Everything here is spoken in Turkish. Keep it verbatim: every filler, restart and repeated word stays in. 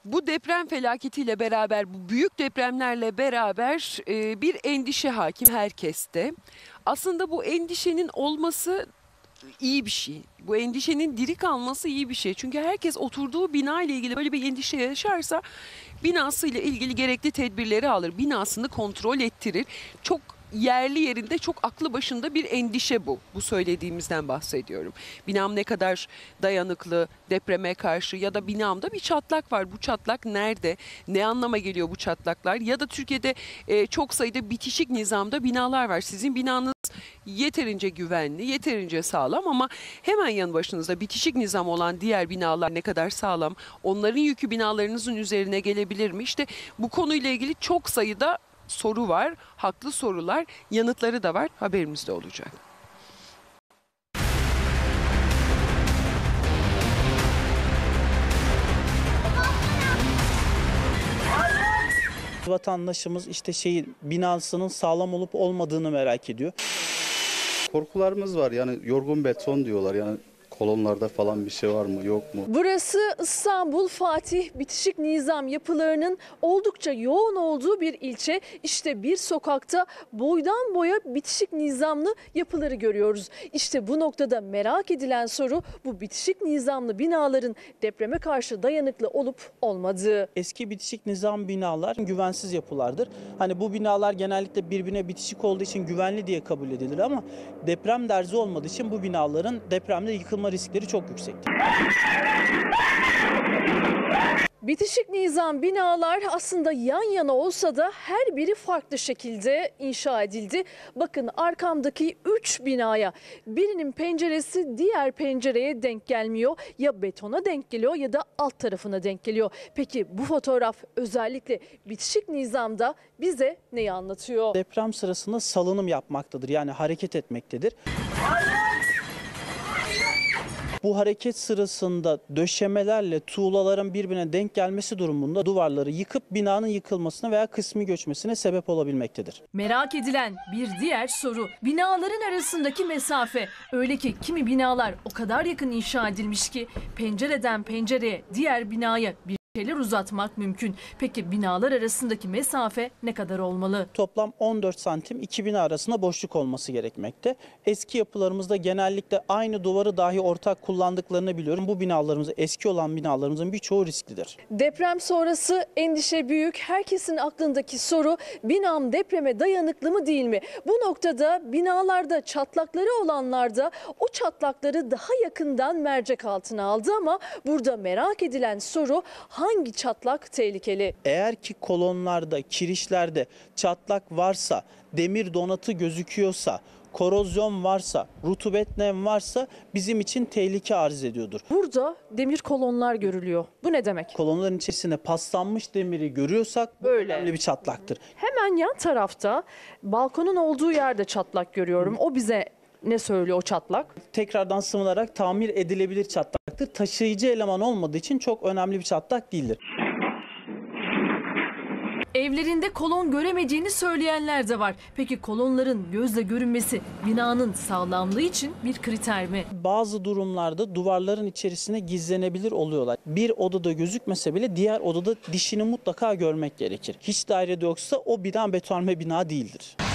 Bu deprem felaketiyle beraber, bu büyük depremlerle beraber e, bir endişe hakim herkeste. Aslında bu endişenin olması iyi bir şey. Bu endişenin diri kalması iyi bir şey. Çünkü herkes oturduğu bina ile ilgili böyle bir endişe yaşarsa binasıyla ilgili gerekli tedbirleri alır. Binasını kontrol ettirir. Çok yerli yerinde, çok aklı başında bir endişe bu. Bu söylediğimizden bahsediyorum. Binam ne kadar dayanıklı depreme karşı, ya da binamda bir çatlak var. Bu çatlak nerede? Ne anlama geliyor bu çatlaklar? Ya da Türkiye'de e, çok sayıda bitişik nizamda binalar var. Sizin binanız yeterince güvenli, yeterince sağlam ama hemen yanı başınızda bitişik nizam olan diğer binalar ne kadar sağlam? Onların yükü binalarınızın üzerine gelebilir mi? İşte bu konuyla ilgili çok sayıda soru var, haklı sorular, yanıtları da var, haberimizde olacak. Vatandaşımız işte şeyin binasının sağlam olup olmadığını merak ediyor. Korkularımız var, yani yorgun beton diyorlar, yani kolonlarda falan bir şey var mı yok mu? Burası İstanbul Fatih bitişik nizam yapılarının oldukça yoğun olduğu bir ilçe. İşte bir sokakta boydan boya bitişik nizamlı yapıları görüyoruz. İşte bu noktada merak edilen soru bu bitişik nizamlı binaların depreme karşı dayanıklı olup olmadığı. Eski bitişik nizam binalar güvensiz yapılardır. Hani bu binalar genellikle birbirine bitişik olduğu için güvenli diye kabul edilir ama deprem derzi olmadığı için bu binaların depremde yıkılma riskleri çok yüksek. Bitişik nizam binalar aslında yan yana olsa da her biri farklı şekilde inşa edildi. Bakın arkamdaki üç binaya birinin penceresi diğer pencereye denk gelmiyor. Ya betona denk geliyor ya da alt tarafına denk geliyor. Peki bu fotoğraf özellikle bitişik nizamda bize neyi anlatıyor? Deprem sırasında salınım yapmaktadır, yani hareket etmektedir. Bu hareket sırasında döşemelerle tuğlaların birbirine denk gelmesi durumunda duvarları yıkıp binanın yıkılmasına veya kısmi göçmesine sebep olabilmektedir. Merak edilen bir diğer soru binaların arasındaki mesafe. Öyle ki kimi binalar o kadar yakın inşa edilmiş ki pencereden pencereye diğer binaya bir şeyler uzatmak mümkün. Peki binalar arasındaki mesafe ne kadar olmalı? Toplam on dört santim iki bina arasında boşluk olması gerekmekte. Eski yapılarımızda genellikle aynı duvarı dahi ortak kullandıklarını biliyorum. Bu binalarımız, eski olan binalarımızın birçoğu risklidir. Deprem sonrası endişe büyük. Herkesin aklındaki soru binam depreme dayanıklı mı değil mi? Bu noktada binalarda çatlakları olanlar da o çatlakları daha yakından mercek altına aldı ama burada merak edilen soru hangi çatlak tehlikeli? Eğer ki kolonlarda, kirişlerde çatlak varsa, demir donatı gözüküyorsa, korozyon varsa, rutubet nem varsa bizim için tehlike arz ediyordur. Burada demir kolonlar görülüyor. Bu ne demek? Kolonların içerisinde paslanmış demiri görüyorsak bu Böyle. önemli bir çatlaktır. Hemen yan tarafta balkonun olduğu yerde çatlak görüyorum. O bize ne söylüyor o çatlak? Tekrardan sıvanarak tamir edilebilir çatlaktır. Taşıyıcı eleman olmadığı için çok önemli bir çatlak değildir. Evlerinde kolon göremediğini söyleyenler de var. Peki kolonların gözle görünmesi binanın sağlamlığı için bir kriter mi? Bazı durumlarda duvarların içerisine gizlenebilir oluyorlar. Bir odada gözükmese bile diğer odada dişini mutlaka görmek gerekir. Hiç dairede yoksa o bina betonarme bina değildir.